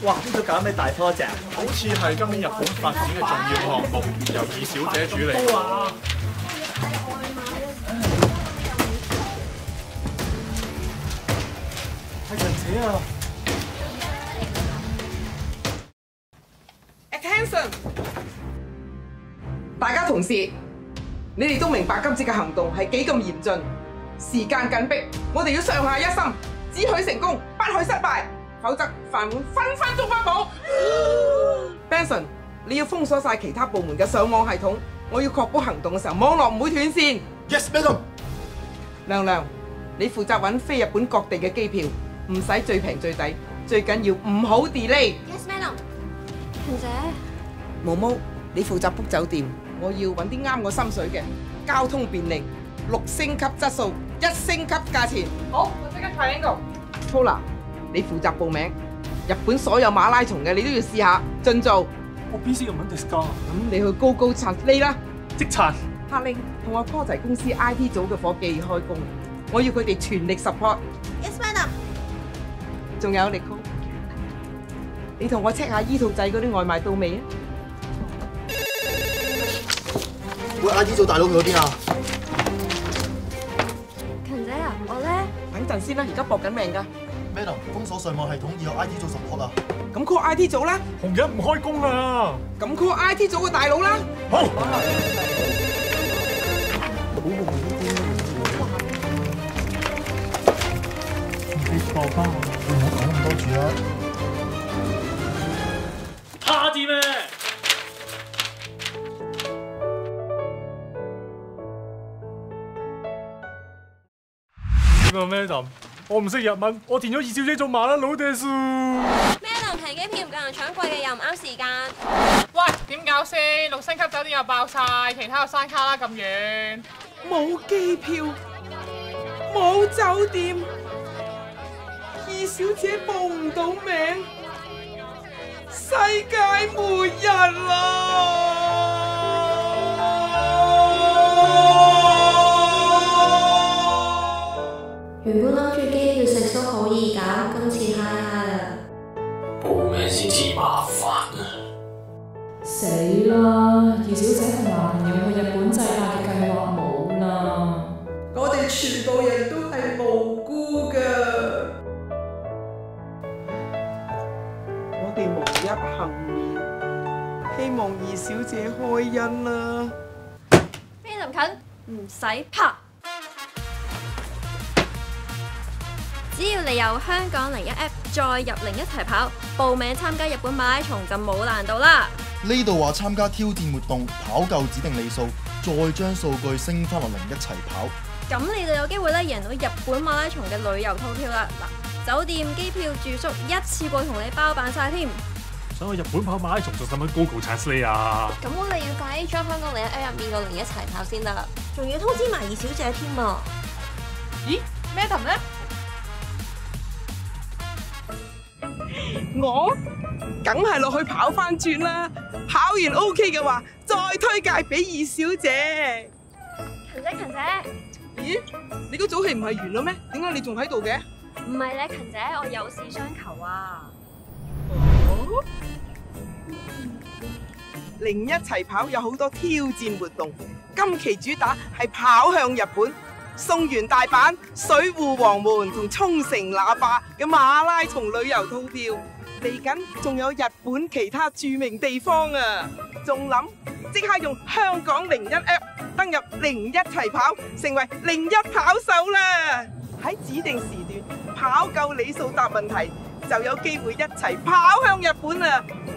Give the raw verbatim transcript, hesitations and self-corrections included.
哇！呢度搞咩大 project？ 好似係今年日本發展嘅重要項目，由二小姐主理。 哇！係陳姐啊 ！Attention！ 大家同事，你哋都明白今次嘅行動係幾咁嚴峻，時間緊迫，我哋要上下一心，只許成功，不許失敗，否則飯碗分分鐘不保。Benson， 你要封鎖晒其他部門嘅上網系統，我要確保行動嘅時候網絡唔會斷線。 Yes, madam。 亮亮，你負責揾飛日本各地嘅機票，唔使最平最抵，最緊要唔好 delay。 Yes, madam。陳姐。 毛毛，你負責 book 酒店，我要揾啲啱我心水嘅，交通便利，六星級質素，一星級價錢。好，我即刻 triangle。Paula， 你負責報名，日本所有馬拉松嘅你都要試下，盡做。 我邊識日文 disc 咁你去高高刷呢啦。 即殘。 客令同我 project 公司 I T 組嘅伙計開工，我要佢哋全力 support。 Yes, madam。 仲有力高，你同我 check 下依套仔嗰啲外賣到未啊？ 喂 ，I T 組大佬去咗邊啊？ 勤姐啊，我咧等陣先啦，而家搏緊命㗎。 Madam， 封鎖上網系統要有 I T 組 support啊！ 咁 call I T 組啦。 紅日唔開工啊！ 咁 call I T 組嘅大佬啦。 好。 你爆包，唔好講咁多住啦。 蝦啲咩？ 點啊 ，Madam？ 我唔識日文，我填咗二小姐做麻甩佬嘅數。 Madam， 平機票唔夠人搶，貴嘅又唔啱時間。 喂，點搞先？六星級酒店又爆晒，其他又山卡啦咁遠。 冇機票，冇酒店，二小姐報唔到名，世界末日啦！ 原本諗住機票食宿好易搞，今次嗨嗨啦。 報名先至麻煩啊！ 死啦！二小姐同男朋友去日本祭拜嘅計劃冇啦。 我哋全部人都係無辜㗎，我哋無一幸免，希望二小姐開恩啦。 飛林近唔使拍。只要你有香港零一 app， 再入零一齊跑，報名參加日本馬拉松就冇難度啦。 呢度話參加挑戰活動，跑夠指定里數，再將數據升翻落零一齊跑。 咁你就有機會咧贏到日本馬拉松嘅旅遊套票啦！嗱，酒店、機票、住宿一次過同你包辦晒添。 想去日本跑馬拉松，仲使唔使 Google Translate 啊？ 咁我哋要快啲將香港零一 app 入面個零一齊跑先得，仲要通知埋二小姐添啊！ 咦 ，Madam 咧？ 我梗係落去跑翻轉啦，跑完 OK 嘅話，再推介俾二小姐。 勤姐，勤姐， 咦？你個組戲唔係完啦咩？點解你仲喺度嘅？ 唔係咧，勤姐，我有事相求啊！ 哦，零一齊跑有好多挑戰活動，今期主打係跑向日本。送完大阪、水戶黃門同沖繩喇叭嘅馬拉松旅遊套票，嚟緊仲有日本其他著名地方啊！仲諗即刻用香港零一 app 登入零一齊跑，成為零一跑手啦！喺指定時段跑夠里數答問題，就有機會一齊跑向日本啊！